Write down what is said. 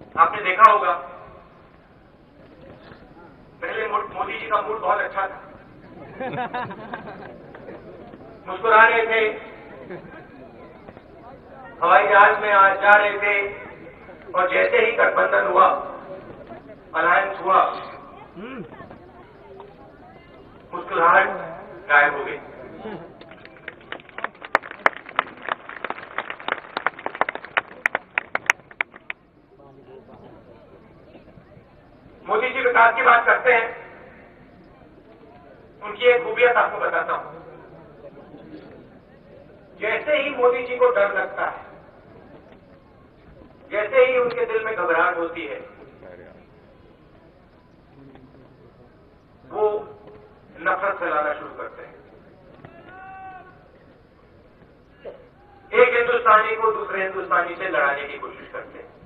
आपने देखा होगा पहले मोदी जी का मूड बहुत अच्छा था, मुस्कुरा रहे थे, हवाई जहाज में आज जा रहे थे, और जैसे ही गठबंधन हुआ, अलायंस हुआ, मुस्कुराहट गायब हो गई। मोदी जी विकास की बात करते हैं, उनकी एक खूबियत आपको बताता हूं। जैसे ही मोदी जी को डर लगता है, जैसे ही उनके दिल में घबराहट होती है, वो नफरत फैलाना शुरू करते हैं। एक हिंदुस्तानी को दूसरे हिंदुस्तानी से लड़ाने की कोशिश करते हैं।